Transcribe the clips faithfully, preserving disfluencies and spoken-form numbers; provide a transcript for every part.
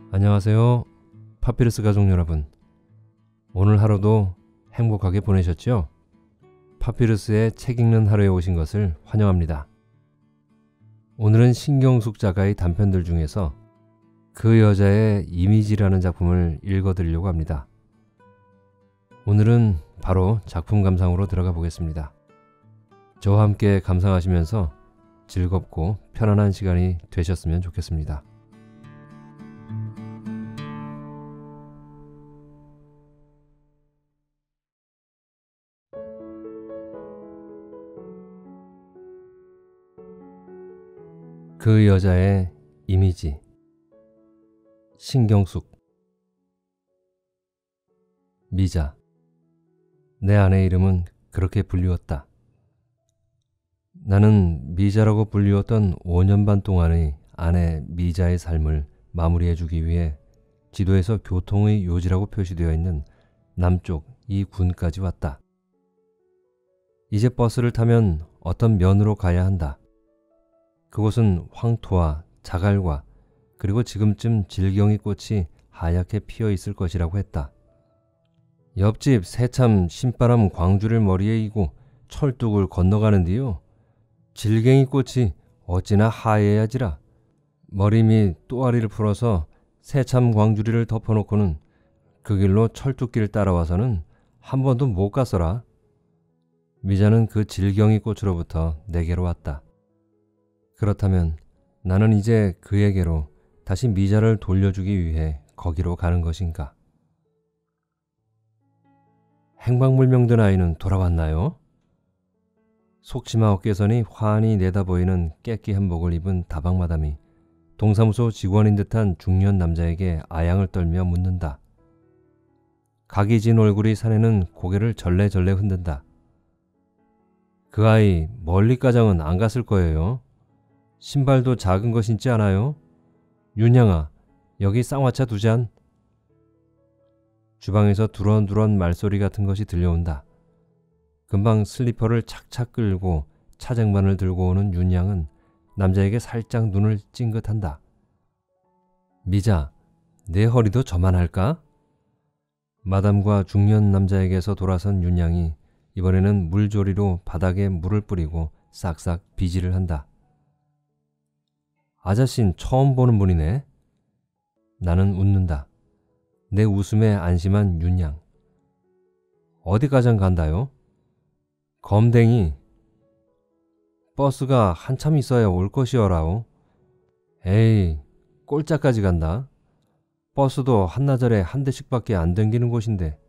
안녕하세요. 파피루스 가족 여러분. 오늘 하루도 행복하게 보내셨죠? 파피루스의 책 읽는 하루에 오신 것을 환영합니다. 오늘은 신경숙 작가의 단편들 중에서 그 여자의 이미지라는 작품을 읽어드리려고 합니다. 오늘은 바로 작품 감상으로 들어가 보겠습니다. 저와 함께 감상하시면서 즐겁고 편안한 시간이 되셨으면 좋겠습니다. 그 여자의 이미지. 신경숙. 미자. 내 아내 이름은 그렇게 불리웠다. 나는 미자라고 불리웠던 오 년 반 동안의 아내 미자의 삶을 마무리해주기 위해 지도에서 교통의 요지라고 표시되어 있는 남쪽 이 군까지 왔다. 이제 버스를 타면 어떤 면으로 가야 한다. 그곳은 황토와 자갈과 그리고 지금쯤 질경이 꽃이 하얗게 피어 있을 것이라고 했다. 옆집 새참 신바람 광주를 머리에 이고 철뚝을 건너가는데요. 질갱이 꽃이 어찌나 하얘야지라. 머리 밑 또아리를 풀어서 새참 광주리를 덮어놓고는 그 길로 철뚝길 따라와서는 한 번도 못 갔어라. 미자는 그 질경이 꽃으로부터 내게로 왔다. 그렇다면 나는 이제 그에게로 다시 미자를 돌려주기 위해 거기로 가는 것인가? 행방불명된 아이는 돌아왔나요? 속치마 어깨선이 환히 내다보이는 깨끼 한복을 입은 다방마담이 동사무소 직원인 듯한 중년 남자에게 아양을 떨며 묻는다. 각이 진 얼굴이 사내는 고개를 절레절레 흔든다. 그 아이 멀리까장은 안 갔을 거예요. 신발도 작은 거 신지 않아요? 윤양아, 여기 쌍화차 두 잔. 주방에서 두런두런 말소리 같은 것이 들려온다. 금방 슬리퍼를 착착 끌고 차쟁반을 들고 오는 윤양은 남자에게 살짝 눈을 찡긋한다. 미자, 내 허리도 저만할까? 마담과 중년 남자에게서 돌아선 윤양이 이번에는 물조리로 바닥에 물을 뿌리고 싹싹 비지를 한다. 아저씨는 처음 보는 분이네. 나는 웃는다. 내 웃음에 안심한 윤양. 어디까지 간다요? 검댕이. 버스가 한참 있어야 올 것이어라오. 에이, 꼴짝까지 간다. 버스도 한나절에 한 대씩밖에 안 댕기는 곳인데.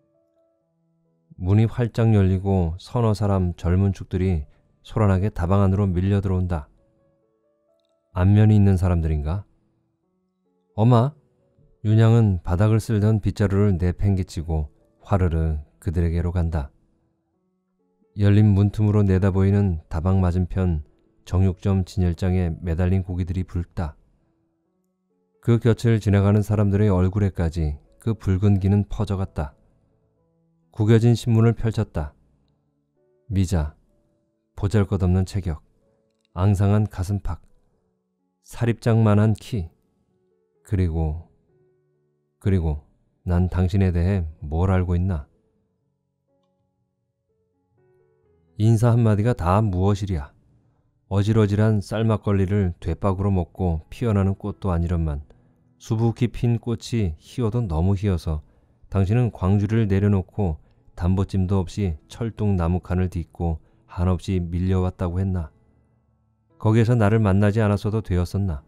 문이 활짝 열리고 서너 사람 젊은 축들이 소란하게 다방 안으로 밀려 들어온다. 안면이 있는 사람들인가? 엄마, 윤양은 바닥을 쓸던 빗자루를 내팽개치고 화르르 그들에게로 간다. 열린 문틈으로 내다보이는 다방 맞은편 정육점 진열장에 매달린 고기들이 붉다. 그 곁을 지나가는 사람들의 얼굴에까지 그 붉은 기는 퍼져갔다. 구겨진 신문을 펼쳤다. 미자, 보잘것없는 체격, 앙상한 가슴팍, 사립장만한 키, 그리고 그리고 난 당신에 대해 뭘 알고 있나? 인사 한마디가 다 무엇이랴. 어질어질한 쌀막걸리를 되박으로 먹고 피어나는 꽃도 아니련만 수북히 핀 꽃이 희어도 너무 희어서 당신은 광주리를 내려놓고 담보찜도 없이 철뚝 나무칸을 딛고 한없이 밀려왔다고 했나? 거기에서 나를 만나지 않았어도 되었었나?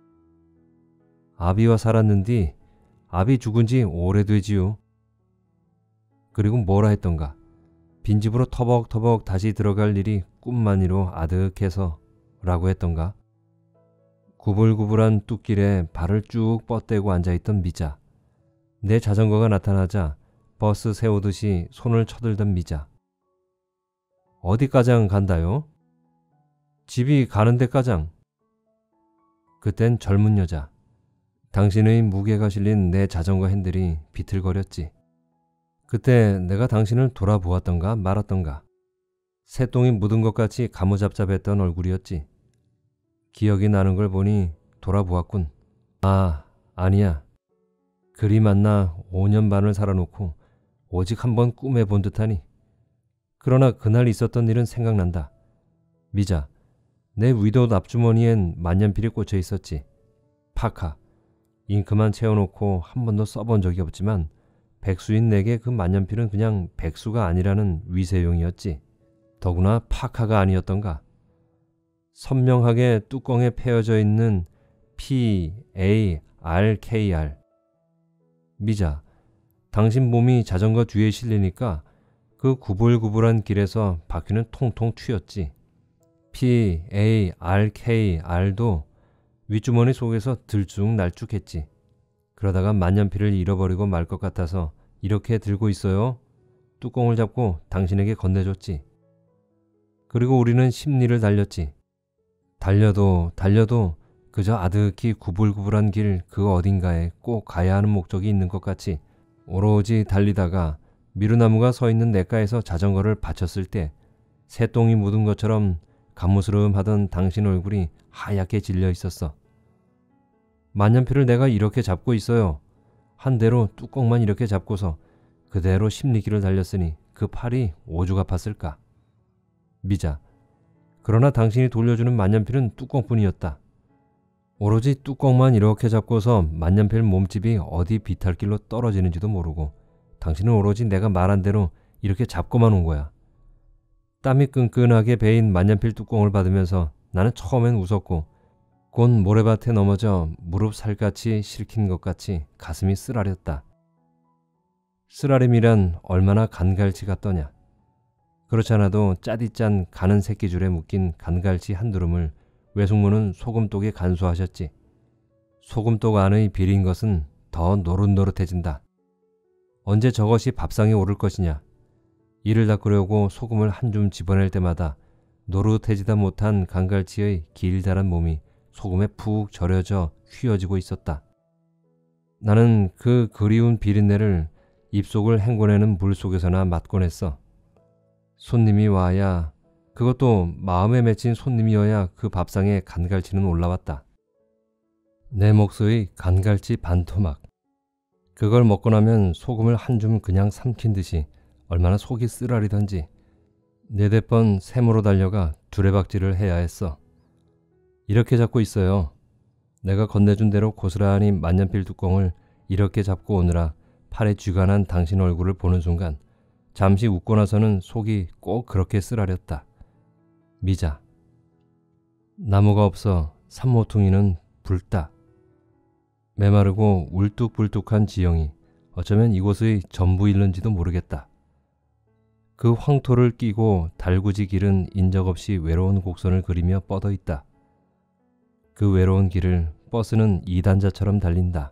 아비와 살았는디 아비 죽은 지 오래되지요. 그리고 뭐라 했던가? 빈집으로 터벅터벅 다시 들어갈 일이 꿈만이로 아득해서 라고 했던가? 구불구불한 뚝길에 발을 쭉 뻗대고 앉아있던 미자. 내 자전거가 나타나자 버스 세우듯이 손을 쳐들던 미자. 어디까장 간다요? 집이 가는 데까장. 그땐 젊은 여자. 당신의 무게가 실린 내 자전거 핸들이 비틀거렸지. 그때 내가 당신을 돌아보았던가 말았던가. 새똥이 묻은 것 같이 가무잡잡했던 얼굴이었지. 기억이 나는 걸 보니 돌아보았군. 아, 아니야. 그리 만나 오 년 반을 살아놓고 오직 한 번 꿈에 본 듯하니. 그러나 그날 있었던 일은 생각난다. 미자, 내 위도우 앞주머니엔 만년필이 꽂혀 있었지. 파카. 잉크만 채워놓고 한 번도 써본 적이 없지만 백수인 내게 그 만년필은 그냥 백수가 아니라는 위세용이었지. 더구나 파카가 아니었던가. 선명하게 뚜껑에 패여져 있는 피 에이 알 케이 알. 미자, 당신 몸이 자전거 뒤에 실리니까 그 구불구불한 길에서 바퀴는 통통 튀었지. 피 에이 알 케이 알도 윗주머니 속에서 들쭉날쭉했지. 그러다가 만년필을 잃어버리고 말 것 같아서 이렇게 들고 있어요. 뚜껑을 잡고 당신에게 건네줬지. 그리고 우리는 십리를 달렸지. 달려도 달려도 그저 아득히 구불구불한 길 그 어딘가에 꼭 가야 하는 목적이 있는 것 같이 오로지 달리다가 미루나무가 서 있는 냇가에서 자전거를 받쳤을 때 새똥이 묻은 것처럼 가무스름하던 당신 얼굴이 하얗게 질려 있었어. 만년필을 내가 이렇게 잡고 있어요. 한 대로 뚜껑만 이렇게 잡고서 그대로 십리길을 달렸으니 그 팔이 오죽 아팠을까. 미자, 그러나 당신이 돌려주는 만년필은 뚜껑뿐이었다. 오로지 뚜껑만 이렇게 잡고서 만년필 몸집이 어디 비탈길로 떨어지는지도 모르고 당신은 오로지 내가 말한 대로 이렇게 잡고만 온 거야. 땀이 끈끈하게 베인 만년필 뚜껑을 받으면서 나는 처음엔 웃었고 곧 모래밭에 넘어져 무릎 살갗이 실킨 것 같이 가슴이 쓰라렸다. 쓰라림이란 얼마나 간갈치 같더냐. 그렇지 않아도 짜디짠 가는 새끼줄에 묶인 간갈치 한 두름을 외숙모는 소금독에 간수하셨지. 소금독 안의 비린 것은 더 노릇노릇해진다. 언제 저것이 밥상에 오를 것이냐. 이를 닦으려고 소금을 한 줌 집어낼 때마다 노릇해지다 못한 간갈치의 길다란 몸이 소금에 푹 절여져 휘어지고 있었다. 나는 그 그리운 비린내를 입속을 헹궈내는 물 속에서나 맡곤 했어. 손님이 와야, 그것도 마음에 맺힌 손님이어야 그 밥상에 간갈치는 올라왔다. 내 몫의 간갈치 반토막. 그걸 먹고 나면 소금을 한 줌 그냥 삼킨 듯이 얼마나 속이 쓰라리던지 네댓 번 샘으로 달려가 두레박질을 해야 했어. 이렇게 잡고 있어요. 내가 건네준 대로 고스란히 만년필 뚜껑을 이렇게 잡고 오느라 팔에 쥐가 난 당신 얼굴을 보는 순간 잠시 웃고 나서는 속이 꼭 그렇게 쓰라렸다. 미자, 나무가 없어 산모퉁이는 붉다. 메마르고 울뚝불뚝한 지형이 어쩌면 이곳의 전부일는지도 모르겠다. 그 황토를 끼고 달구지 길은 인적 없이 외로운 곡선을 그리며 뻗어 있다. 그 외로운 길을 버스는 이단자처럼 달린다.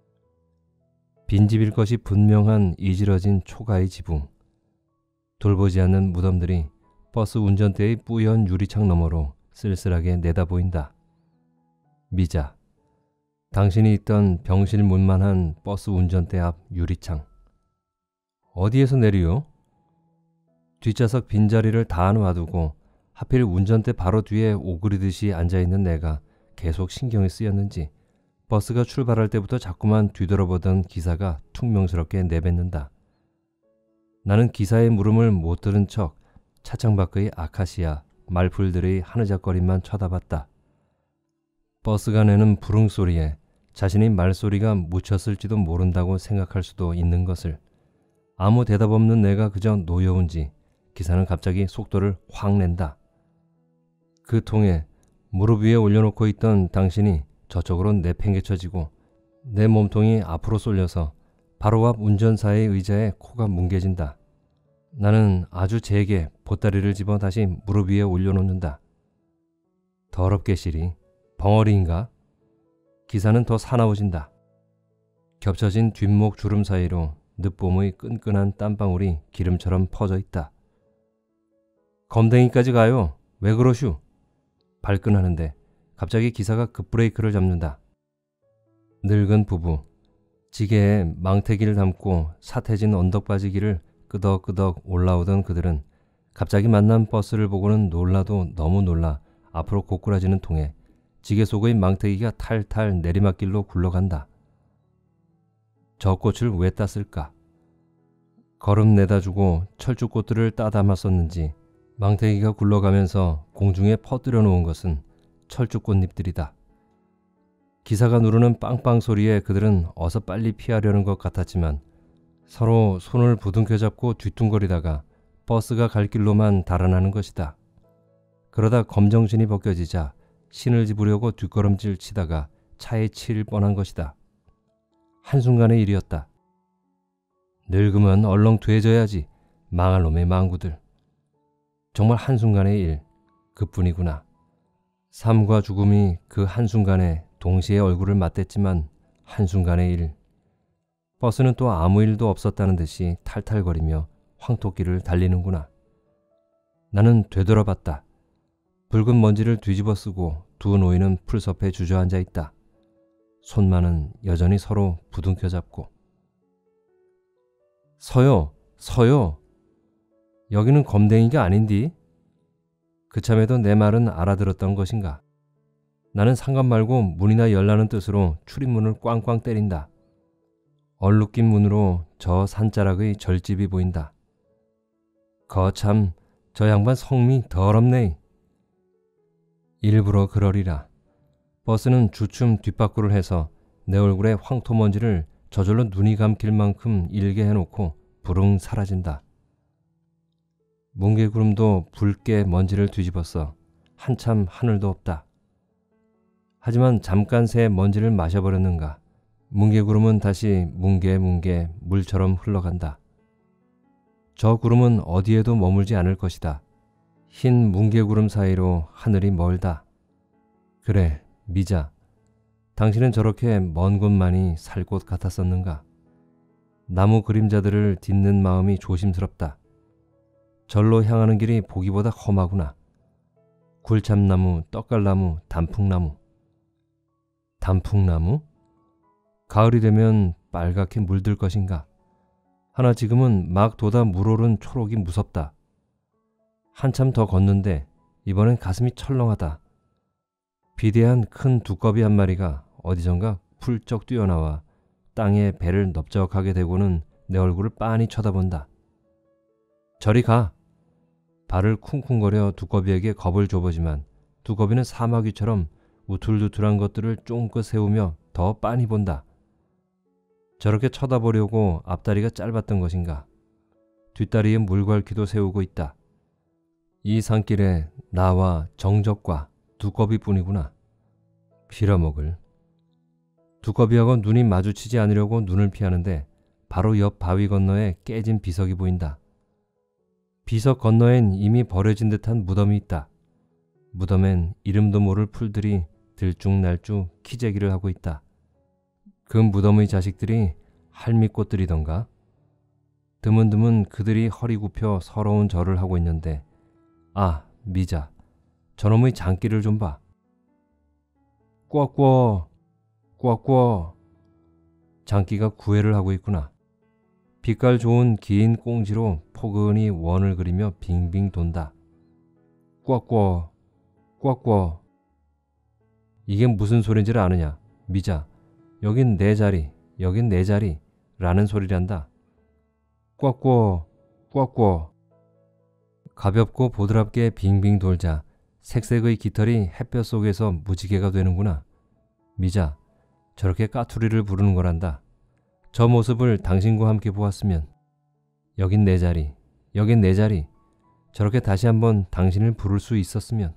빈집일 것이 분명한 이지러진 초가의 지붕. 돌보지 않는 무덤들이 버스 운전대의 뿌연 유리창 너머로 쓸쓸하게 내다보인다. 미자, 당신이 있던 병실문만한 버스 운전대 앞 유리창. 어디에서 내리요? 뒷좌석 빈자리를 다 놔두고 하필 운전대 바로 뒤에 오그리듯이 앉아있는 내가 계속 신경이 쓰였는지 버스가 출발할 때부터 자꾸만 뒤돌아보던 기사가 퉁명스럽게 내뱉는다. 나는 기사의 물음을 못 들은 척 차창 밖의 아카시아, 말풀들의 하느적거림만 쳐다봤다. 버스가 내는 부릉소리에 자신의 말소리가 묻혔을지도 모른다고 생각할 수도 있는 것을. 아무 대답 없는 내가 그저 노여운지 기사는 갑자기 속도를 확 낸다. 그 통에 무릎 위에 올려놓고 있던 당신이 저쪽으로 내팽개쳐지고 내 몸통이 앞으로 쏠려서 바로 앞 운전사의 의자에 코가 뭉개진다. 나는 아주 제게 보따리를 집어 다시 무릎 위에 올려놓는다. 더럽게 시리. 벙어리인가? 기사는 더 사나워진다. 겹쳐진 뒷목 주름 사이로 늦봄의 끈끈한 땀방울이 기름처럼 퍼져 있다. 검댕이까지 가요. 왜 그러슈? 발끈하는데 갑자기 기사가 급브레이크를 잡는다. 늙은 부부. 지게에 망태기를 담고 사태진 언덕바지기를 끄덕끄덕 올라오던 그들은 갑자기 만난 버스를 보고는 놀라도 너무 놀라 앞으로 고꾸라지는 통에 지게 속의 망태기가 탈탈 내리막길로 굴러간다. 저 꽃을 왜 땄을까? 걸음 내다주고 철쭉꽃들을 따담았었는지 망태기가 굴러가면서 공중에 퍼뜨려 놓은 것은 철쭉꽃잎들이다. 기사가 누르는 빵빵 소리에 그들은 어서 빨리 피하려는 것 같았지만 서로 손을 부둥켜 잡고 뒤뚱거리다가 버스가 갈 길로만 달아나는 것이다. 그러다 검정신이 벗겨지자 신을 집으려고 뒷걸음질 치다가 차에 치일 뻔한 것이다. 한순간의 일이었다. 늙으면 얼렁 돼져야지, 망할 놈의 망구들. 정말 한순간의 일, 그뿐이구나. 삶과 죽음이 그 한순간에 동시에 얼굴을 맞댔지만 한순간의 일. 버스는 또 아무 일도 없었다는 듯이 탈탈거리며 황토길을 달리는구나. 나는 되돌아봤다. 붉은 먼지를 뒤집어 쓰고 두 노인은 풀섭에 주저앉아 있다. 손만은 여전히 서로 부둥켜 잡고. 서요, 서요. 여기는 검댕이가 아닌디? 그참에도 내 말은 알아들었던 것인가. 나는 상관 말고 문이나 열라는 뜻으로 출입문을 꽝꽝 때린다. 얼룩긴 문으로 저 산자락의 절집이 보인다. 거참, 저 양반 성미 더럽네. 일부러 그러리라. 버스는 주춤 뒷바꾸를 해서 내 얼굴에 황토먼지를 저절로 눈이 감길 만큼 일게 해놓고 부릉 사라진다. 뭉게구름도 붉게 먼지를 뒤집었어. 한참 하늘도 없다. 하지만 잠깐 새 먼지를 마셔버렸는가. 뭉게구름은 다시 뭉게뭉게 물처럼 흘러간다. 저 구름은 어디에도 머물지 않을 것이다. 흰 뭉게구름 사이로 하늘이 멀다. 그래, 미자. 당신은 저렇게 먼 곳만이 살 곳 같았었는가. 나무 그림자들을 딛는 마음이 조심스럽다. 절로 향하는 길이 보기보다 험하구나. 굴참나무, 떡갈나무, 단풍나무. 단풍나무? 가을이 되면 빨갛게 물들 것인가. 하나 지금은 막 돋아 물오른 초록이 무섭다. 한참 더 걷는데 이번엔 가슴이 철렁하다. 비대한 큰 두꺼비 한 마리가 어디선가 훌쩍 뛰어나와 땅에 배를 넓적하게 대고는 내 얼굴을 빤히 쳐다본다. 저리 가! 발을 쿵쿵거려 두꺼비에게 겁을 줘보지만 두꺼비는 사마귀처럼 우툴두툴한 것들을 쫑긋 세우며 더 빤히 본다. 저렇게 쳐다보려고 앞다리가 짧았던 것인가. 뒷다리에 물갈퀴도 세우고 있다. 이 산길에 나와 정적과 두꺼비뿐이구나. 빌어먹을. 두꺼비하고 눈이 마주치지 않으려고 눈을 피하는데 바로 옆 바위 건너에 깨진 비석이 보인다. 비석 건너엔 이미 버려진 듯한 무덤이 있다. 무덤엔 이름도 모를 풀들이 들쭉날쭉 키재기를 하고 있다. 그 무덤의 자식들이 할미꽃들이던가. 드문드문 그들이 허리 굽혀 서러운 절을 하고 있는데 아, 미자. 저놈의 장기를 좀 봐. 꿔꿔, 꿔꿔. 장기가 구애를 하고 있구나. 빛깔 좋은 긴 꽁지로 포근히 원을 그리며 빙빙 돈다. 꿔꿔, 꿔꿔. 이게 무슨 소린지를 아느냐? 미자, 여긴 내 자리, 여긴 내 자리 라는 소리란다. 꿔꿔, 꿔꿔. 가볍고 보드랍게 빙빙 돌자 색색의 깃털이 햇볕 속에서 무지개가 되는구나. 미자, 저렇게 까투리를 부르는 거란다. 저 모습을 당신과 함께 보았으면. 여긴 내 자리, 여긴 내 자리. 저렇게 다시 한번 당신을 부를 수 있었으면.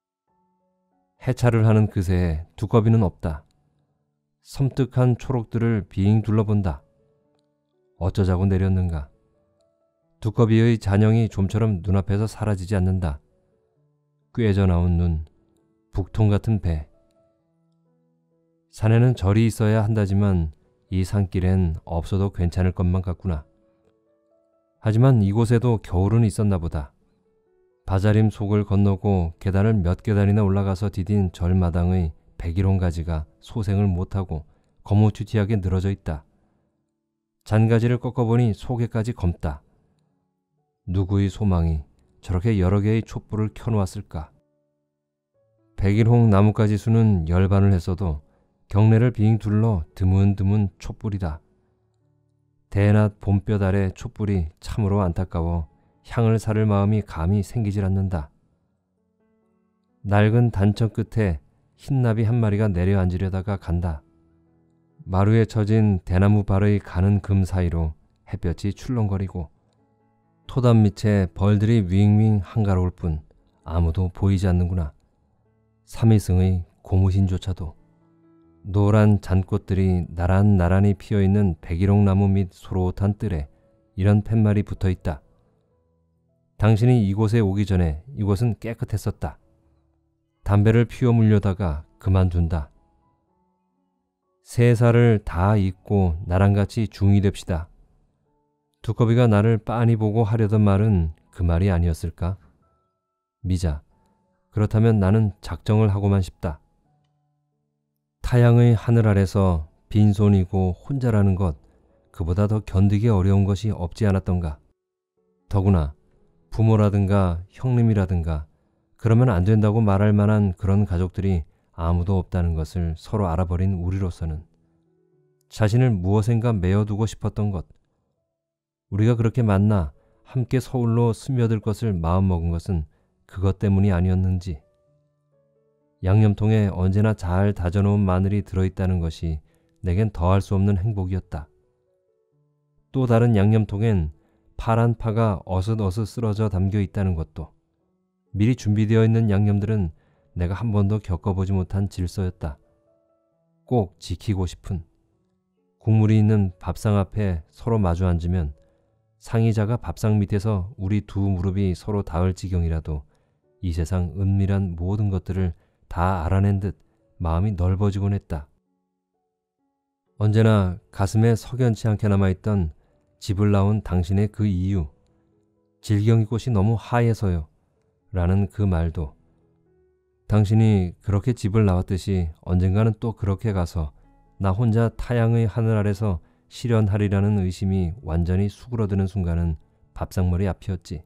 해차를 하는 그새에 두꺼비는 없다. 섬뜩한 초록들을 빙 둘러본다. 어쩌자고 내렸는가. 두꺼비의 잔영이 좀처럼 눈앞에서 사라지지 않는다. 꿰져 나온 눈, 북통 같은 배. 산에는 절이 있어야 한다지만 이 산길엔 없어도 괜찮을 것만 같구나. 하지만 이곳에도 겨울은 있었나 보다. 바자림 속을 건너고 계단을 몇 계단이나 올라가서 디딘 절마당의 백일홍 가지가 소생을 못하고 거무튀튀하게 늘어져 있다. 잔가지를 꺾어보니 속에까지 검다. 누구의 소망이 저렇게 여러 개의 촛불을 켜놓았을까. 백일홍 나뭇가지 수는 열반을 했어도 경내를 빙 둘러 드문드문 촛불이다. 대낮 봄볕 아래 촛불이 참으로 안타까워 향을 사를 마음이 감히 생기질 않는다. 낡은 단청 끝에 흰나비 한 마리가 내려앉으려다가 간다. 마루에 처진 대나무 발의 가는 금 사이로 햇볕이 출렁거리고 토담 밑에 벌들이 윙윙 한가로울 뿐 아무도 보이지 않는구나. 삼위승의 고무신조차도. 노란 잔꽃들이 나란나란히 피어있는 백일홍나무 밑 소롯한 뜰에 이런 팻말이 붙어있다. 당신이 이곳에 오기 전에 이곳은 깨끗했었다. 담배를 피워 물려다가 그만둔다. 세 살을 다 잊고 나랑 같이 중이 됩시다. 두꺼비가 나를 빤히 보고 하려던 말은 그 말이 아니었을까? 미자, 그렇다면 나는 작정을 하고만 싶다. 타양의 하늘 아래서 빈손이고 혼자라는 것, 그보다 더 견디기 어려운 것이 없지 않았던가. 더구나 부모라든가 형님이라든가 그러면 안 된다고 말할 만한 그런 가족들이 아무도 없다는 것을 서로 알아버린 우리로서는 자신을 무엇인가 메어두고 싶었던 것, 우리가 그렇게 만나 함께 서울로 스며들 것을 마음먹은 것은 그것 때문이 아니었는지. 양념통에 언제나 잘 다져놓은 마늘이 들어있다는 것이 내겐 더할 수 없는 행복이었다. 또 다른 양념통엔 파란 파가 어슷어슷 쓰러져 담겨 있다는 것도, 미리 준비되어 있는 양념들은 내가 한 번도 겪어보지 못한 질서였다. 꼭 지키고 싶은. 국물이 있는 밥상 앞에 서로 마주 앉으면 상의자가 밥상 밑에서 우리 두 무릎이 서로 닿을 지경이라도 이 세상 은밀한 모든 것들을 다 알아낸 듯 마음이 넓어지곤 했다. 언제나 가슴에 석연치 않게 남아있던 집을 나온 당신의 그 이유, 질경이 꽃이 너무 하얘서요 라는 그 말도, 당신이 그렇게 집을 나왔듯이 언젠가는 또 그렇게 가서 나 혼자 타양의 하늘 아래서 실현하리라는 의심이 완전히 수그러드는 순간은 밥상머리 앞이었지.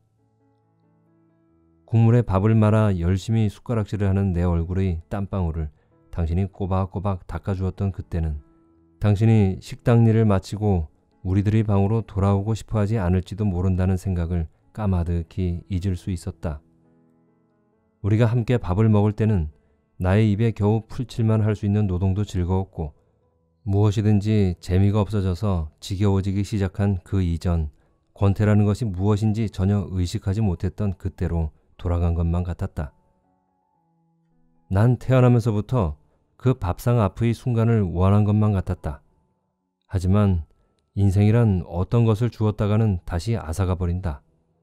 국물에 밥을 말아 열심히 숟가락질을 하는 내 얼굴의 땀방울을 당신이 꼬박꼬박 닦아주었던 그때는 당신이 식당 일을 마치고 우리들의 방으로 돌아오고 싶어하지 않을지도 모른다는 생각을 까마득히 잊을 수 있었다. 우리가 함께 밥을 먹을 때는 나의 입에 겨우 풀칠만 할 수 있는 노동도 즐거웠고, 무엇이든지 재미가 없어져서 지겨워지기 시작한 그 이전, 권태라는 것이 무엇인지 전혀 의식하지 못했던 그때로 돌아간 것만 같았다. 난 태어나면서부터 그 밥상 앞의 순간을 원한 것만 같았다. 하지만 인생이란 어떤 것을 주었다가는 다시 앗아가 버린다.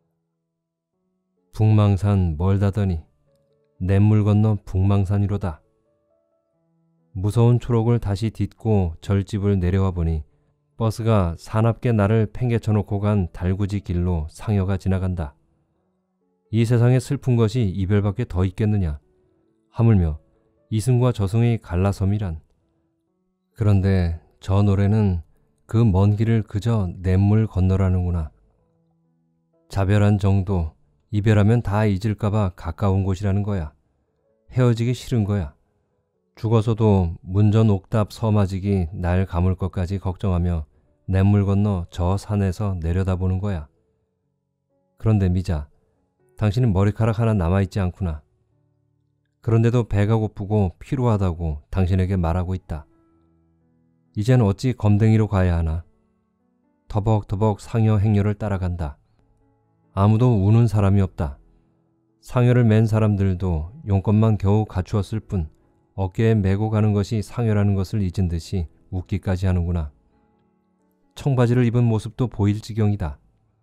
북망산 멀다더니 냇물 건너 북망산이로다. 무서운 초록을 다시 딛고 절집을 내려와 보니 버스가 사납게 나를 팽개쳐 놓고 간 달구지 길로 상여가 지나간다. 이 세상에 슬픈 것이 이별밖에 더 있겠느냐. 하물며 이승과 저승의 갈라섬이란. 그런데 저 노래는 그 먼 길을 그저 냇물 건너라는구나. 자별한 정도, 이별하면 다 잊을까봐 가까운 곳이라는 거야. 헤어지기 싫은 거야. 죽어서도 문전 옥답 서마지기 날 감을 것까지 걱정하며 냇물 건너 저 산에서 내려다보는 거야. 그런데 미자, 당신은 머리카락 하나 남아있지 않구나. 그런데도 배가 고프고 피로하다고 당신에게 말하고 있다. 이젠 어찌 검댕이로 가야 하나. 터벅터벅 상여 행렬을 따라간다. 아무도 우는 사람이 없다. 상여를 맨 사람들도 용건만 겨우 갖추었을 뿐 어깨에 메고 가는 것이 상여라는 것을 잊은 듯이 웃기까지 하는구나. 청바지를 입은 모습도 보일 지경이다.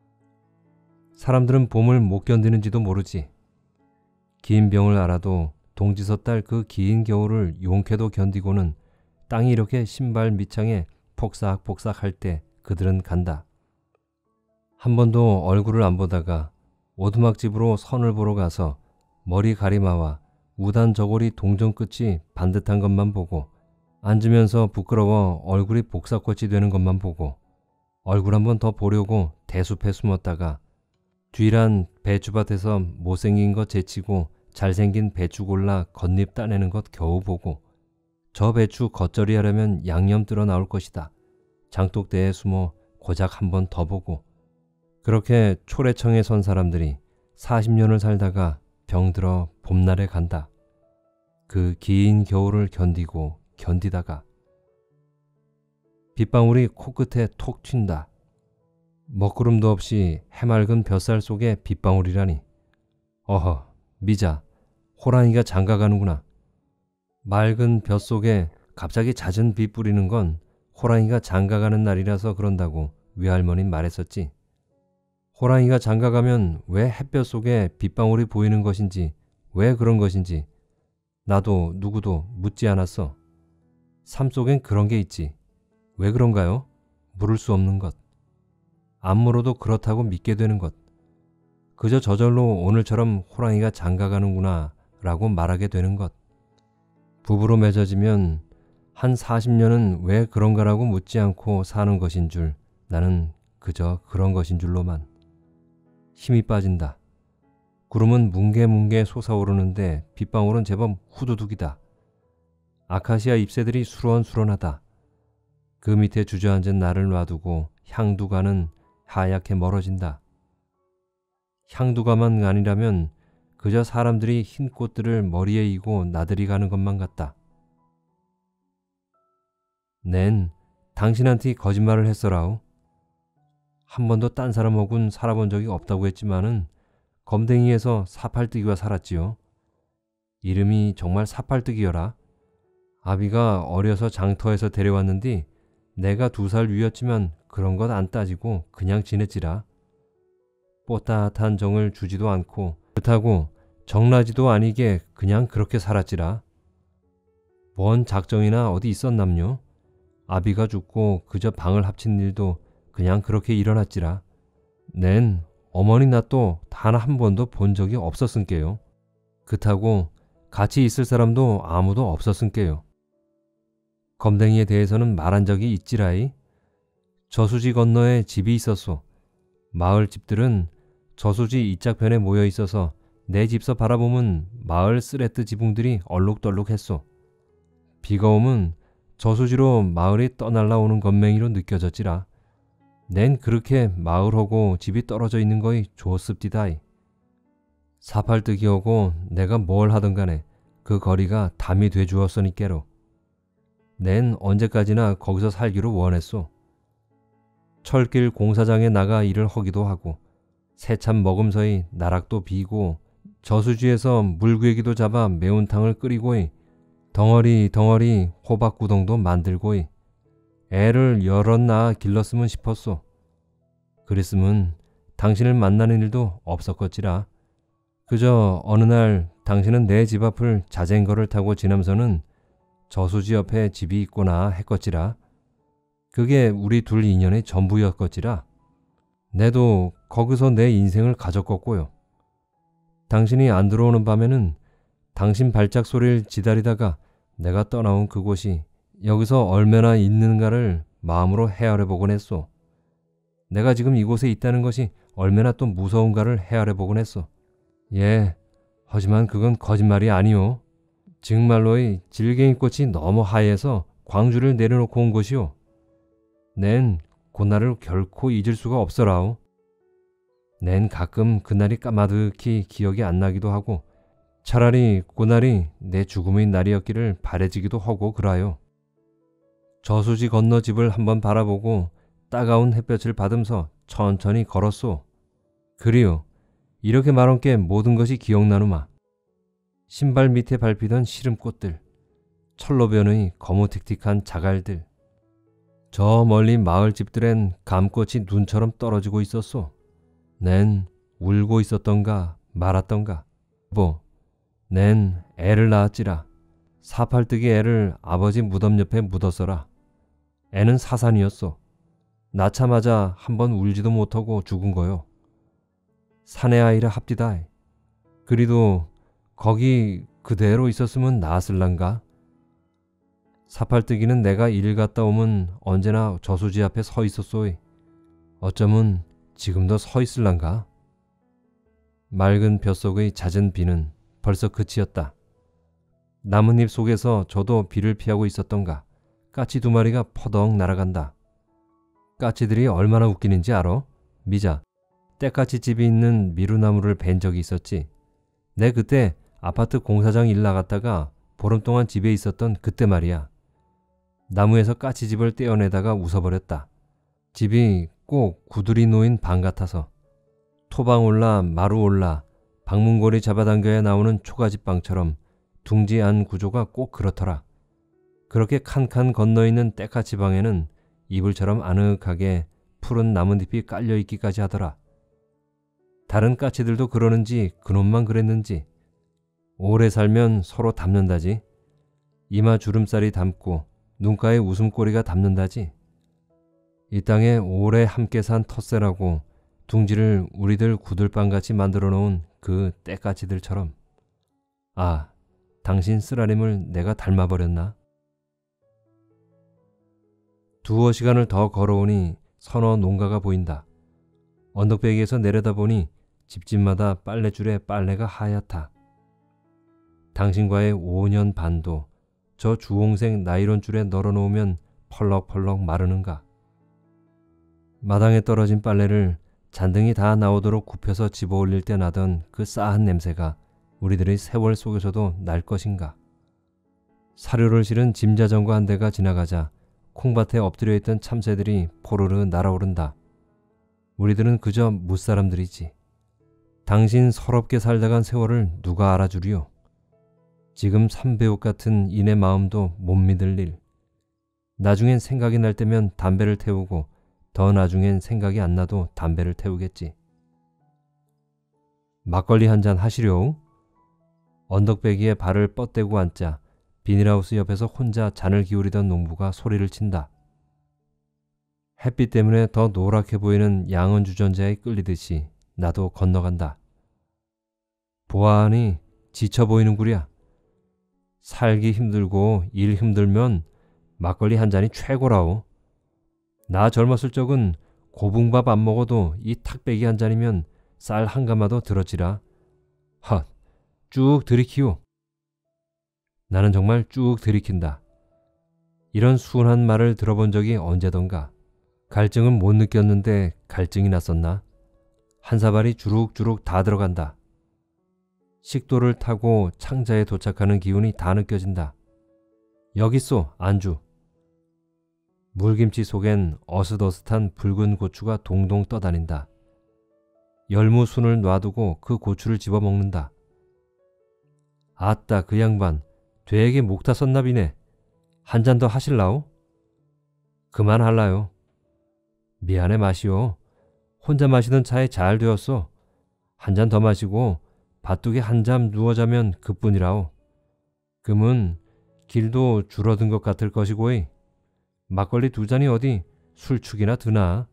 사람들은 봄을 못 견디는지도 모르지. 긴 병을 알아도 동지섣달 그 긴 겨울을 용케도 견디고는 땅이 이렇게 신발 밑창에 폭삭폭삭 할 때 그들은 간다. 한 번도 얼굴을 안 보다가 오두막집으로 선을 보러 가서 머리 가리마와 우단 저고리 동전 끝이 반듯한 것만 보고 앉으면서 부끄러워 얼굴이 복사꽃이 되는 것만 보고 얼굴 한 번 더 보려고 대숲에 숨었다가 뒤란 배추밭에서 못생긴 것 제치고 잘생긴 배추 골라 겉잎 따내는 것 겨우 보고 저 배추 겉절이 하려면 양념 뜰어 나올 것이다. 장독대에 숨어 고작 한 번 더 보고. 그렇게 초래청에 선 사람들이 사십 년을 살다가 병들어 봄날에 간다. 그 긴 겨울을 견디고 견디다가 빗방울이 코끝에 톡 튄다. 먹구름도 없이 해맑은 뱃살 속에 빗방울이라니. 어허, 미자, 호랑이가 장가가는구나. 맑은 뱃속에 갑자기 잦은 비 뿌리는 건 호랑이가 장가가는 날이라서 그런다고 외할머니는 말했었지. 호랑이가 장가가면 왜 햇볕 속에 빗방울이 보이는 것인지, 왜 그런 것인지 나도 누구도 묻지 않았어. 삶 속엔 그런 게 있지. 왜 그런가요? 물을 수 없는 것. 안 물어도 그렇다고 믿게 되는 것. 그저 저절로 오늘처럼 호랑이가 장가가는구나 라고 말하게 되는 것. 부부로 맺어지면 한 사십 년은 왜 그런가라고 묻지 않고 사는 것인 줄, 나는 그저 그런 것인 줄로만. 힘이 빠진다. 구름은 뭉게뭉게 솟아오르는데 빗방울은 제법 후두둑이다. 아카시아 잎새들이 수런수런하다. 그 밑에 주저앉은 나를 놔두고 향두가는 하얗게 멀어진다. 향두가만 아니라면 그저 사람들이 흰 꽃들을 머리에 이고 나들이 가는 것만 같다. 넨 당신한테 거짓말을 했어라오. 한 번도 딴 사람하고는 살아본 적이 없다고 했지만은 검댕이에서 사팔뜨기와 살았지요. 이름이 정말 사팔뜨기여라. 아비가 어려서 장터에서 데려왔는데 내가 두 살 위였지만 그런 것 안 따지고 그냥 지냈지라. 뽀따한 정을 주지도 않고 그렇다고 정나지도 아니게 그냥 그렇게 살았지라. 뭔 작정이나 어디 있었남요. 아비가 죽고 그저 방을 합친 일도 그냥 그렇게 일어났지라. 낸 어머니 낯도 단 한 번도 본 적이 없었은께요. 그렇다고 같이 있을 사람도 아무도 없었은께요. 검댕이에 대해서는 말한 적이 있지라이. 저수지 건너에 집이 있었소. 마을 집들은 저수지 이짝편에 모여 있어서 내 집서 바라보면 마을 쓰레트 지붕들이 얼룩덜룩했소. 비가 오면 저수지로 마을이 떠날라오는 건맹이로 느껴졌지라. 낸 그렇게 마을하고 집이 떨어져 있는 거이 좋습디다이. 사팔뜨기하고 내가 뭘 하든 간에 그 거리가 담이 돼 주었으니께로. 낸 언제까지나 거기서 살기로 원했소. 철길 공사장에 나가 일을 하기도 하고 새참 먹음서이 나락도 비고 저수지에서 물귀기도 잡아 매운탕을 끓이고이 덩어리 덩어리 호박구덩도 만들고이 애를 여럿 낳아 길렀으면 싶었소. 그랬으면 당신을 만나는 일도 없었겠지라. 그저 어느 날 당신은 내 집 앞을 자전거를 타고 지나면서는 저수지 옆에 집이 있구나 했겠지라. 그게 우리 둘 인연의 전부였겠지라. 내도 거기서 내 인생을 가졌겠고요. 당신이 안 들어오는 밤에는 당신 발작 소리를 기다리다가 내가 떠나온 그곳이 여기서 얼마나 있는가를 마음으로 헤아려 보곤 했소. 내가 지금 이곳에 있다는 것이 얼마나 또 무서운가를 헤아려 보곤 했소. 예, 하지만 그건 거짓말이 아니오. 정말로의 질갱이꽃이 너무 하얘서 광주를 내려놓고 온 것이오. 낸 그날을 결코 잊을 수가 없어라오. 낸 가끔 그날이 까마득히 기억이 안 나기도 하고 차라리 그날이 내 죽음의 날이었기를 바래지기도 하고 그라요. 저수지 건너 집을 한번 바라보고 따가운 햇볕을 받으면서 천천히 걸었소. 그리요, 이렇게 말한께 모든 것이 기억나누마. 신발 밑에 밟히던 시름꽃들, 철로변의 거무틱틱한 자갈들, 저 멀리 마을집들엔 감꽃이 눈처럼 떨어지고 있었소. 낸 울고 있었던가 말았던가. 여보, 낸 애를 낳았지라. 사팔뜨기 애를 아버지 무덤 옆에 묻었어라. 애는 사산이었소. 낳자마자 한번 울지도 못하고 죽은 거요. 사내 아이라 합디다. 그리도 거기 그대로 있었으면 나았을란가. 사팔뜨기는 내가 일 갔다 오면 언제나 저수지 앞에 서 있었소이. 어쩌면 지금도 서 있을란가. 맑은 벼속의 잦은 비는 벌써 그치었다. 나뭇잎 속에서 저도 비를 피하고 있었던가 까치 두 마리가 퍼덕 날아간다. 까치들이 얼마나 웃기는지 알아? 미자, 때까치집이 있는 미루나무를 벤 적이 있었지. 내 그때 아파트 공사장 일 나갔다가 보름 동안 집에 있었던 그때 말이야. 나무에서 까치집을 떼어내다가 웃어버렸다. 집이 꼭 구들이 놓인 방 같아서. 토방 올라 마루 올라 방문고리 잡아당겨야 나오는 초가집방처럼 둥지 안 구조가 꼭 그렇더라. 그렇게 칸칸 건너있는 때까치 방에는 이불처럼 아늑하게 푸른 나뭇잎이 깔려있기까지 하더라. 다른 까치들도 그러는지 그놈만 그랬는지 오래 살면 서로 닮는다지. 이마 주름살이 닮고 눈가에 웃음꼬리가 닮는다지. 이 땅에 오래 함께 산 텃세라고 둥지를 우리들 구들방같이 만들어 놓은 그 때까치들처럼. 아, 당신 쓰라림을 내가 닮아버렸나? 두어 시간을 더 걸어오니 서너 농가가 보인다. 언덕배기에서 내려다보니 집집마다 빨래줄에 빨래가 하얗다. 당신과의 오 년 반도 저 주홍색 나이론 줄에 널어놓으면 펄럭펄럭 마르는가. 마당에 떨어진 빨래를 잔등이 다 나오도록 굽혀서 집어올릴 때 나던 그 싸한 냄새가 우리들의 세월 속에서도 날 것인가. 사료를 실은 짐자전거 한 대가 지나가자 콩밭에 엎드려 있던 참새들이 포르르 날아오른다. 우리들은 그저 무사람들이지. 당신 서럽게 살다 간 세월을 누가 알아주리요. 지금 삼배옥 같은 이내 마음도 못 믿을 일. 나중엔 생각이 날 때면 담배를 태우고 더 나중엔 생각이 안 나도 담배를 태우겠지. 막걸리 한 잔 하시려우? 언덕배기에 발을 뻗대고 앉자 비닐하우스 옆에서 혼자 잔을 기울이던 농부가 소리를 친다. 햇빛 때문에 더 노랗게 보이는 양은 주전자에 끌리듯이 나도 건너간다. 보아하니 지쳐 보이는구랴. 살기 힘들고 일 힘들면 막걸리 한 잔이 최고라오. 나 젊었을 적은 고붕밥 안 먹어도 이 탁배기 한 잔이면 쌀 한 가마도 들었지라. 헛, 쭉 들이키오. 나는 정말 쭉 들이킨다. 이런 순한 말을 들어본 적이 언제던가. 갈증은 못 느꼈는데 갈증이 났었나? 한 사발이 주룩주룩 다 들어간다. 식도를 타고 창자에 도착하는 기운이 다 느껴진다. 여기 있소, 안주. 물김치 속엔 어슷어슷한 붉은 고추가 동동 떠다닌다. 열무순을 놔두고 그 고추를 집어먹는다. 아따, 그 양반 되게 목 탔었나 비네. 한 잔 더 하실라오? 그만할라요. 미안해 마시오. 혼자 마시던 차에 잘 되었어. 한 잔 더 마시고 밭둑에 한잠 누워 자면 그뿐이라오. 금은 길도 줄어든 것 같을 것이고이. 막걸리 두 잔이 어디 술축이나 드나.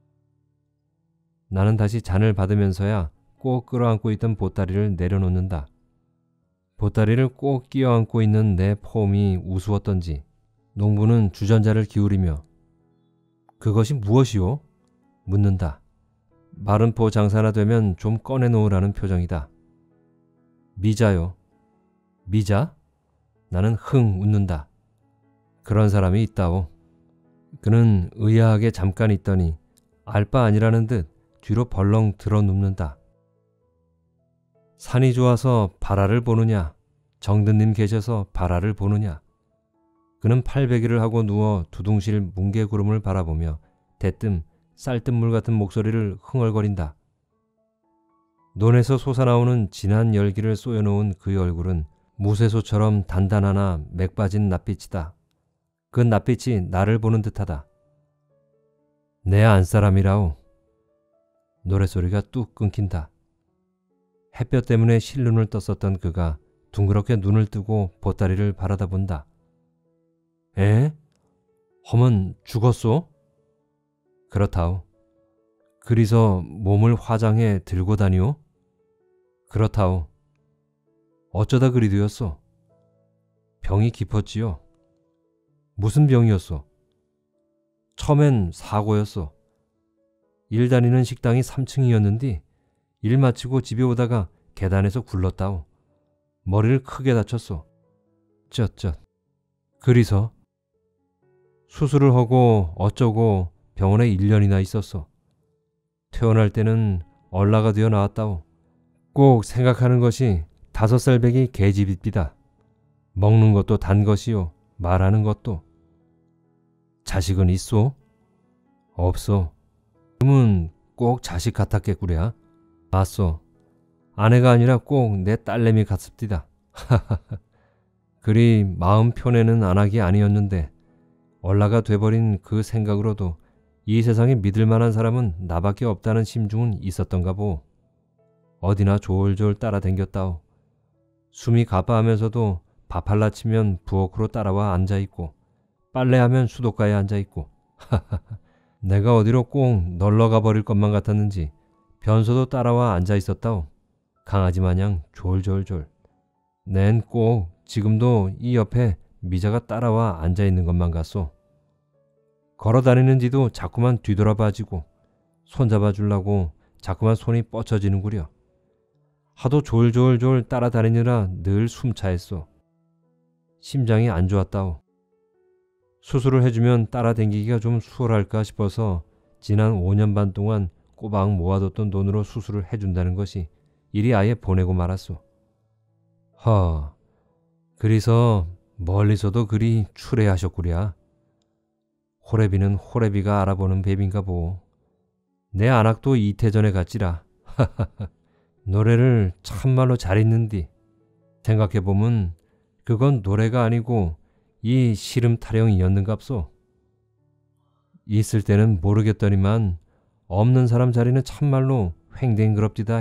나는 다시 잔을 받으면서야 꼭 끌어안고 있던 보따리를 내려놓는다. 보따리를 꼭 끼어안고 있는 내 폼이 우스웠던지 농부는 주전자를 기울이며 그것이 무엇이오? 묻는다. 마른 포 장사나 되면 좀 꺼내놓으라는 표정이다. 미자요. 미자? 나는 흥 웃는다. 그런 사람이 있다오. 그는 의아하게 잠깐 있더니 알 바 아니라는 듯 뒤로 벌렁 들어 눕는다. 산이 좋아서 바라를 보느냐, 정든님 계셔서 바라를 보느냐. 그는 팔베기를 하고 누워 두둥실 뭉게구름을 바라보며 대뜸 쌀뜨물 같은 목소리를 흥얼거린다. 논에서 솟아나오는 진한 열기를 쏘여놓은 그 얼굴은 무쇠소처럼 단단하나 맥 빠진 낯빛이다. 그 낯빛이 나를 보는 듯하다. 내 안사람이라오. 노랫소리가 뚝 끊긴다. 햇볕 때문에 실눈을 떴었던 그가 둥그렇게 눈을 뜨고 보따리를 바라다 본다. 에? 험은 죽었소? 그렇다오. 그리서 몸을 화장해 들고 다니오? 그렇다오. 어쩌다 그리 되었소? 병이 깊었지요. 무슨 병이었소? 처음엔 사고였소. 일 다니는 식당이 삼 층이었는데 일 마치고 집에 오다가 계단에서 굴렀다오. 머리를 크게 다쳤소. 쩌쩌. 그리서 수술을 하고 어쩌고 병원에 일 년이나 있었어. 퇴원할 때는 얼라가 되어 나왔다오. 꼭 생각하는 것이 다섯 살 배기 계집입니다. 먹는 것도 단 것이요. 말하는 것도. 자식은 있소? 없어. 그러면 꼭 자식 같았겠구려. 맞소. 아내가 아니라 꼭 내 딸내미 같습디다. 그리 마음 편에는 안 하기 아니었는데 얼라가 돼버린 그 생각으로도 이 세상에 믿을 만한 사람은 나밖에 없다는 심중은 있었던가 보. 어디나 졸졸 따라댕겼다오. 숨이 가빠하면서도 밥 할라 치면 부엌으로 따라와 앉아있고 빨래하면 수도가에 앉아있고 내가 어디로 꼭 널러가 버릴 것만 같았는지 변소도 따라와 앉아있었다오. 강아지 마냥 졸졸졸. 낸 꼭 지금도 이 옆에 미자가 따라와 앉아있는 것만 같소. 걸어다니는지도 자꾸만 뒤돌아봐지고 손잡아 주려고 자꾸만 손이 뻗쳐지는구려. 하도 졸졸졸 따라다니느라 늘 숨차했소. 심장이 안 좋았다오. 수술을 해주면 따라댕기기가 좀 수월할까 싶어서 지난 오 년 반 동안 꼬박 모아뒀던 돈으로 수술을 해준다는 것이 이리 아예 보내고 말았소. 허, 그리서 멀리서도 그리 추레하셨구랴. 호래비는 호래비가 알아보는 뱀인가 보. 내 안악도 이태 전에 갔지라. 노래를 참말로 잘 읽는디. 생각해보면 그건 노래가 아니고 이 시름 타령이었는갑소. 있을 때는 모르겠더니만 없는 사람 자리는 참말로 횡댕그럽디다.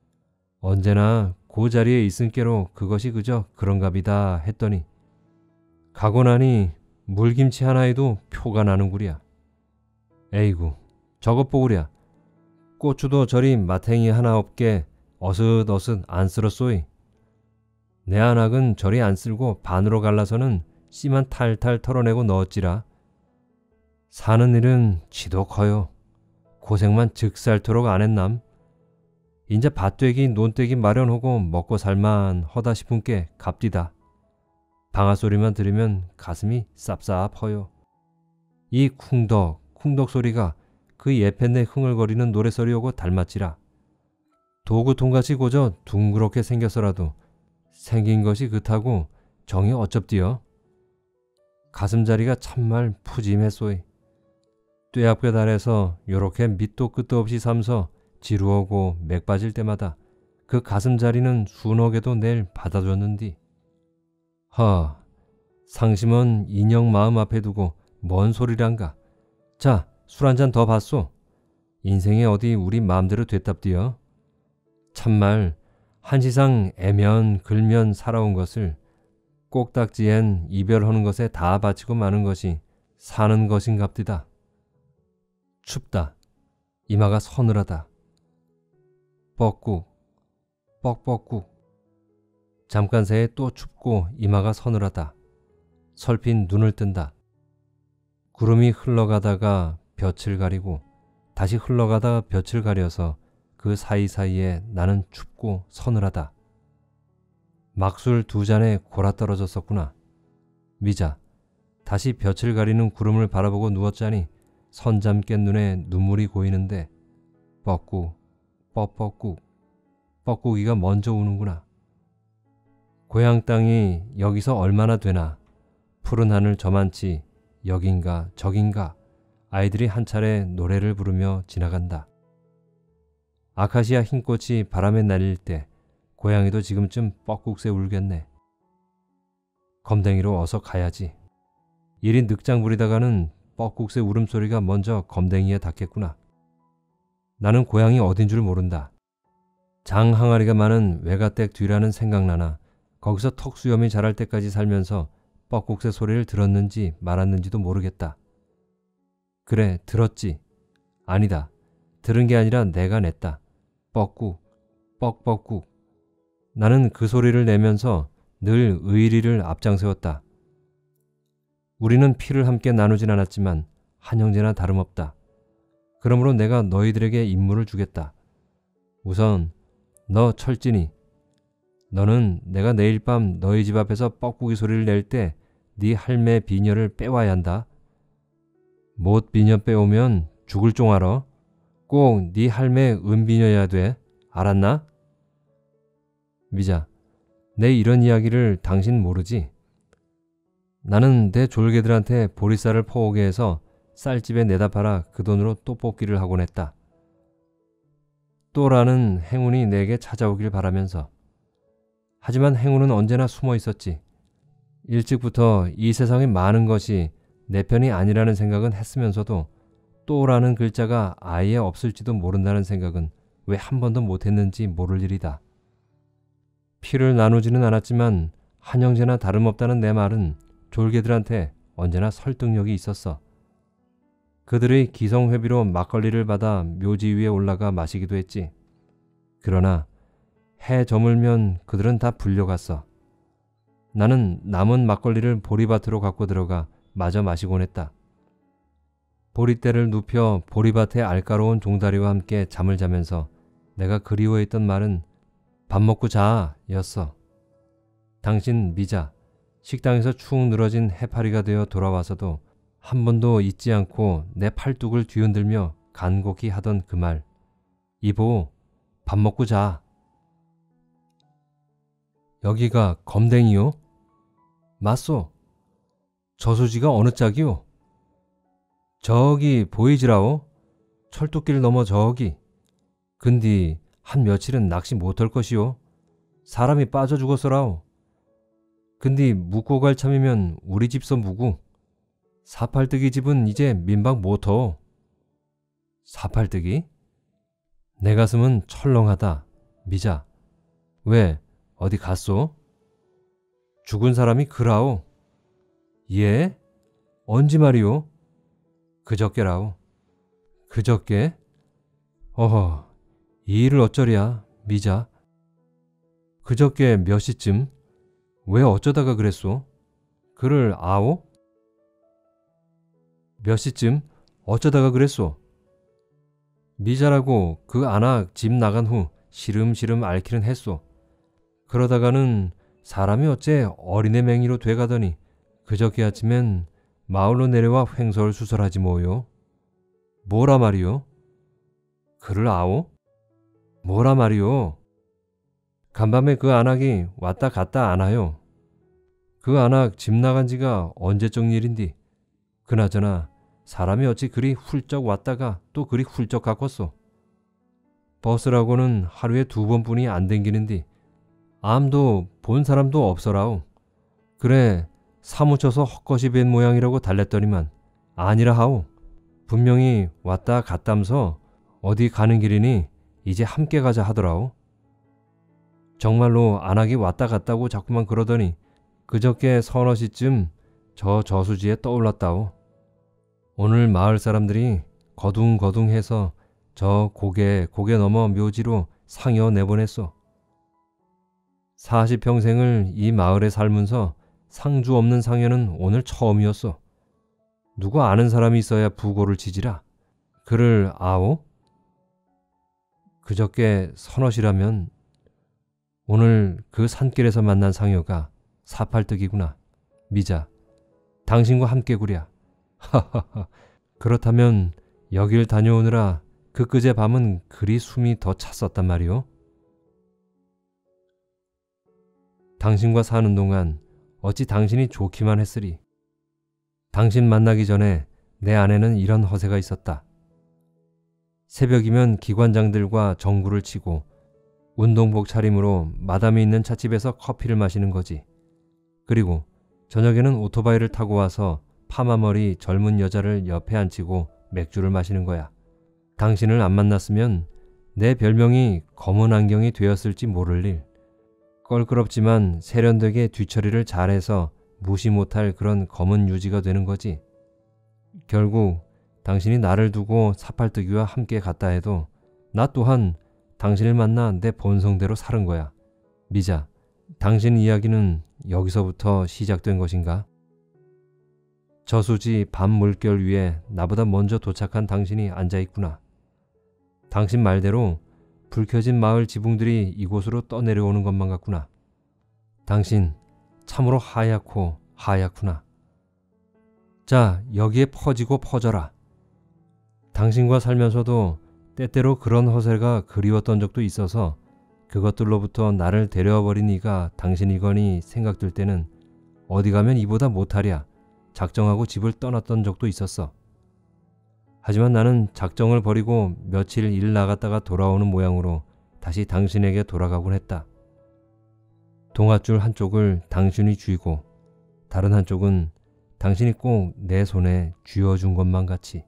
언제나 그 자리에 있은께로 그것이 그저 그런갑이다 했더니 가고 나니 물김치 하나에도 표가 나는구랴. 에이구, 저것 보구랴. 고추도 저리 마탱이 하나 없게 어슷어슷 안 쓸었소이. 내 안악은 저리 안 쓸고 반으로 갈라서는 씨만 탈탈 털어내고 넣었지라. 사는 일은 지도 커요. 고생만 즉살토록 안 했남. 인제 밭되기 논되기 마련하고 먹고 살만 허다 싶은 게 갑디다. 방아소리만 들으면 가슴이 쌉쌉허요. 이 쿵덕 쿵덕 소리가 그 예편내 흥얼거리는 노래소리하고 닮았지라. 도구통같이 고저 둥그렇게 생겨서라도 생긴 것이 그타고 정이 어쩝디요. 가슴자리가 참말 푸짐했소이. 뙤약볕 아래서 요렇게 밑도 끝도 없이 삼서 지루하고 맥 빠질 때마다 그 가슴자리는 순하게도 낼 받아줬는디. 허, 상심은 인형 마음 앞에 두고 뭔 소리란가. 자, 술 한잔 더 받소. 인생에 어디 우리 마음대로 됐답디요. 참말 한시상 애면 글면 살아온 것을 꼭딱지엔 이별하는 것에 다 바치고 마는 것이 사는 것인갑디다. 춥다. 이마가 서늘하다. 뻐꾹, 뻑뻑꾹. 잠깐 새에 또 춥고 이마가 서늘하다. 설핀 눈을 뜬다. 구름이 흘러가다가 볕을 가리고 다시 흘러가다가 볕을 가려서 그 사이사이에 나는 춥고 서늘하다. 막술 두 잔에 골아떨어졌었구나. 미자, 다시 볕을 가리는 구름을 바라보고 누웠자니 선잠 깬 눈에 눈물이 고이는데 뻐꾹, 뻐뻐꾹, 뻐꾹이가 먼저 우는구나. 고향 땅이 여기서 얼마나 되나. 푸른 하늘 저만치 여긴가 저긴가 아이들이 한 차례 노래를 부르며 지나간다. 아카시아 흰꽃이 바람에 날릴 때 고양이도 지금쯤 뻐꾹새 울겠네. 검댕이로 어서 가야지. 이리 늑장 부리다가는 뻐꾹새 울음소리가 먼저 검댕이에 닿겠구나. 나는 고향이 어딘 줄 모른다. 장 항아리가 많은 외가댁 뒤라는 생각나나 거기서 턱수염이 자랄 때까지 살면서 뻐꾹새 소리를 들었는지 말았는지도 모르겠다. 그래, 들었지. 아니다. 들은 게 아니라 내가 냈다. 뻐꾹, 뻑뻑꾹. 나는 그 소리를 내면서 늘 의리를 앞장세웠다. 우리는 피를 함께 나누진 않았지만 한 형제나 다름없다. 그러므로 내가 너희들에게 임무를 주겠다. 우선 너 철진이. 너는 내가 내일 밤 너희 집 앞에서 뻐꾹이 소리를 낼 때 네 할매 비녀를 빼와야 한다. 못 비녀 빼오면 죽을 종 알아. 꼭 네 할매 은비녀야 돼. 알았나? 미자, 내 이런 이야기를 당신 모르지? 나는 내 졸개들한테 보리쌀을 퍼오게 해서 쌀집에 내다 팔아 그 돈으로 떡볶이를 하곤 했다. 또라는 행운이 내게 찾아오길 바라면서. 하지만 행운은 언제나 숨어 있었지. 일찍부터 이 세상에 많은 것이 내 편이 아니라는 생각은 했으면서도 또라는 글자가 아예 없을지도 모른다는 생각은 왜 한 번도 못했는지 모를 일이다. 피를 나누지는 않았지만 한 형제나 다름없다는 내 말은 졸개들한테 언제나 설득력이 있었어. 그들의 기성회비로 막걸리를 받아 묘지 위에 올라가 마시기도 했지. 그러나 해 저물면 그들은 다 불려갔어. 나는 남은 막걸리를 보리밭으로 갖고 들어가 마저 마시곤 했다. 보리대를 눕혀 보리밭의 알까로운 종다리와 함께 잠을 자면서 내가 그리워했던 말은 밥 먹고 자 였어. 당신 미자, 식당에서 축 늘어진 해파리가 되어 돌아와서도 한 번도 잊지 않고 내 팔뚝을 뒤흔들며 간곡히 하던 그 말. 이보, 밥 먹고 자. 여기가 검댕이요? 맞소. 저수지가 어느 짝이요? 저기 보이지라오? 철도길 넘어 저기. 근디 한 며칠은 낚시 못할 것이요. 사람이 빠져 죽었어라오. 근디 묵고 갈 참이면 우리 집서 묵우. 사팔뜨기 집은 이제 민박 못허. 사팔뜨기? 내 가슴은 철렁하다. 미자, 왜 어디 갔소? 죽은 사람이 그라오. 예? 언제 말이오? 그저께라오. 그저께? 어허, 이 일을 어쩌랴, 미자. 그저께 몇 시쯤? 왜 어쩌다가 그랬소? 그를 아오? 몇 시쯤? 어쩌다가 그랬소? 미자라고 그 안악 집 나간 후 시름시름 앓기는 했소. 그러다가는 사람이 어째 어린애 맹이로 돼가더니 그저께 아침엔 마을로 내려와 횡설수설하지 뭐요. 뭐라 말이요? 그를 아오? 뭐라 말이요? 간밤에 그 안악이 왔다 갔다 안 하요. 그 안악 집 나간 지가 언제적 일인디. 그나저나 사람이 어찌 그리 훌쩍 왔다가 또 그리 훌쩍 갔겠소. 버스라고는 하루에 두 번뿐이 안 댕기는디 암도 본 사람도 없어라오. 그래 사무쳐서 헛것이 뵌 모양이라고 달랬더니만 아니라 하오. 분명히 왔다 갔다면서 어디 가는 길이니 이제 함께 가자 하더라오. 정말로 안악이 왔다 갔다고 자꾸만 그러더니 그저께 서너 시쯤 저 저수지에 떠올랐다오. 오늘 마을 사람들이 거둥거둥해서 저 고개 고개 넘어 묘지로 상여 내보냈소. 사십 평생을 이 마을에 살면서 상주 없는 상여는 오늘 처음이었소. 누구 아는 사람이 있어야 부고를 치지라. 그를 아오? 그저께 서너시라면 오늘 그 산길에서 만난 상여가 사팔뜨기구나. 미자, 당신과 함께 구랴. 하하하. 그렇다면 여길 다녀오느라 그끄제 밤은 그리 숨이 더 찼었단 말이오. 당신과 사는 동안 어찌 당신이 좋기만 했으리. 당신 만나기 전에 내 안에는 이런 허세가 있었다. 새벽이면 기관장들과 정구를 치고 운동복 차림으로 마담이 있는 찻집에서 커피를 마시는 거지. 그리고 저녁에는 오토바이를 타고 와서 파마머리 젊은 여자를 옆에 앉히고 맥주를 마시는 거야. 당신을 안 만났으면 내 별명이 검은 안경이 되었을지 모를 일. 껄끄럽지만 세련되게 뒤처리를 잘해서 무시 못할 그런 검은 유지가 되는 거지. 결국 당신이 나를 두고 사팔뜨기와 함께 갔다 해도 나 또한 당신을 만나 내 본성대로 살은 거야. 미자, 당신 이야기는 여기서부터 시작된 것인가? 저수지 밤 물결 위에 나보다 먼저 도착한 당신이 앉아있구나. 당신 말대로 불 켜진 마을 지붕들이 이곳으로 떠내려오는 것만 같구나. 당신 참으로 하얗고 하얗구나. 자, 여기에 퍼지고 퍼져라. 당신과 살면서도 때때로 그런 허세가 그리웠던 적도 있어서 그것들로부터 나를 데려버린 이가 당신이거니 생각될 때는 어디 가면 이보다 못하랴 작정하고 집을 떠났던 적도 있었어. 하지만 나는 작정을 버리고 며칠 일 나갔다가 돌아오는 모양으로 다시 당신에게 돌아가곤 했다. 동아줄 한쪽을 당신이 쥐고 다른 한쪽은 당신이 꼭 내 손에 쥐어준 것만 같이.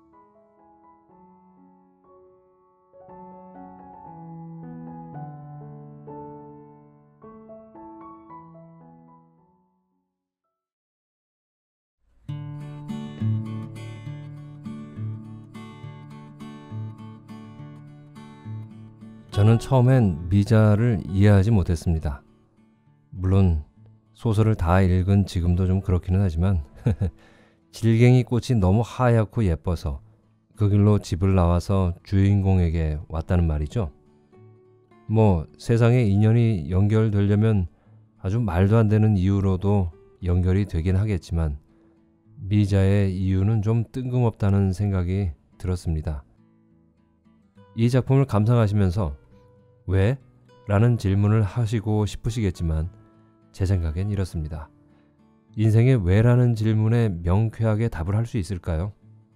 저는 처음엔 미자를 이해하지 못했습니다. 물론 소설을 다 읽은 지금도 좀 그렇기는 하지만 질갱이 꽃이 너무 하얗고 예뻐서 그 길로 집을 나와서 주인공에게 왔다는 말이죠. 뭐 세상에 인연이 연결되려면 아주 말도 안 되는 이유로도 연결이 되긴 하겠지만 미자의 이유는 좀 뜬금없다는 생각이 들었습니다. 이 작품을 감상하시면서 왜? 라는 질문을 하시고 싶으시겠지만 제 생각엔 이렇습니다. 인생에 왜라는 질문에 명쾌하게 답을 할 수 있을까요?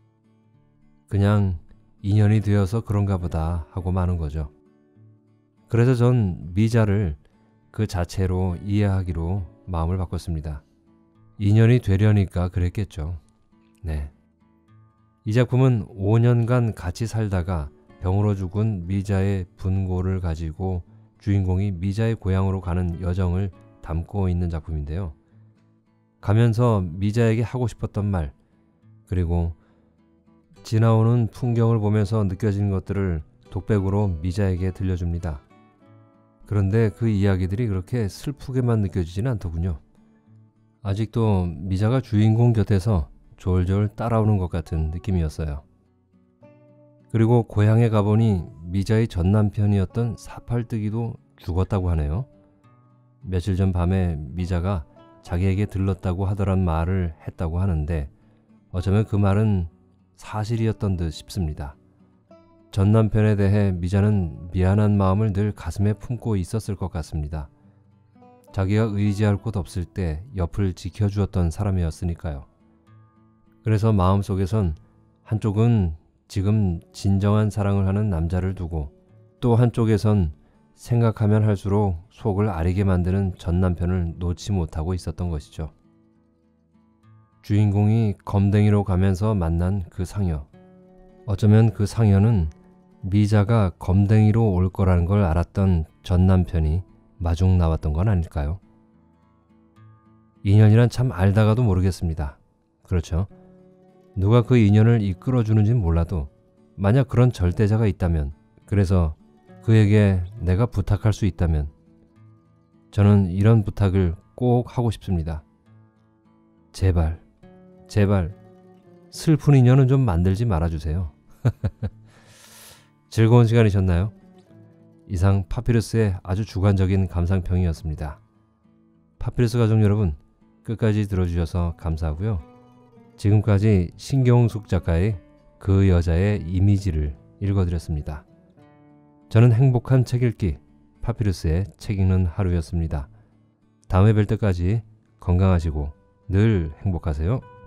그냥 인연이 되어서 그런가 보다 하고 마는 거죠. 그래서 전 미자를 그 자체로 이해하기로 마음을 바꿨습니다. 인연이 되려니까 그랬겠죠. 네. 이 작품은 오 년간 같이 살다가 병으로 죽은 미자의 분고를 가지고 주인공이 미자의 고향으로 가는 여정을 담고 있는 작품인데요. 가면서 미자에게 하고 싶었던 말, 그리고 지나오는 풍경을 보면서 느껴진 것들을 독백으로 미자에게 들려줍니다. 그런데 그 이야기들이 그렇게 슬프게만 느껴지지는 않더군요. 아직도 미자가 주인공 곁에서 졸졸 따라오는 것 같은 느낌이었어요. 그리고 고향에 가보니 미자의 전 남편이었던 사팔뜨기도 죽었다고 하네요. 며칠 전 밤에 미자가 자기에게 들렀다고 하더란 말을 했다고 하는데 어쩌면 그 말은 사실이었던 듯 싶습니다. 전 남편에 대해 미자는 미안한 마음을 늘 가슴에 품고 있었을 것 같습니다. 자기가 의지할 곳 없을 때 옆을 지켜주었던 사람이었으니까요. 그래서 마음속에선 한쪽은 지금 진정한 사랑을 하는 남자를 두고 또 한쪽에선 생각하면 할수록 속을 아리게 만드는 전 남편을 놓지 못하고 있었던 것이죠. 주인공이 검댕이로 가면서 만난 그 상여. 어쩌면 그 상여는 미자가 검댕이로 올 거라는 걸 알았던 전 남편이 마중 나왔던 건 아닐까요? 인연이란 참 알다가도 모르겠습니다. 그렇죠? 누가 그 인연을 이끌어주는지는 몰라도 만약 그런 절대자가 있다면, 그래서 그에게 내가 부탁할 수 있다면 저는 이런 부탁을 꼭 하고 싶습니다. 제발, 제발 슬픈 인연은 좀 만들지 말아주세요. 즐거운 시간이셨나요? 이상 파피루스의 아주 주관적인 감상평이었습니다. 파피루스 가족 여러분, 끝까지 들어주셔서 감사하고요. 지금까지 신경숙 작가의 그 여자의 이미지를 읽어드렸습니다. 저는 행복한 책 읽기, 파피루스의 책 읽는 하루였습니다. 다음에 뵐 때까지 건강하시고 늘 행복하세요.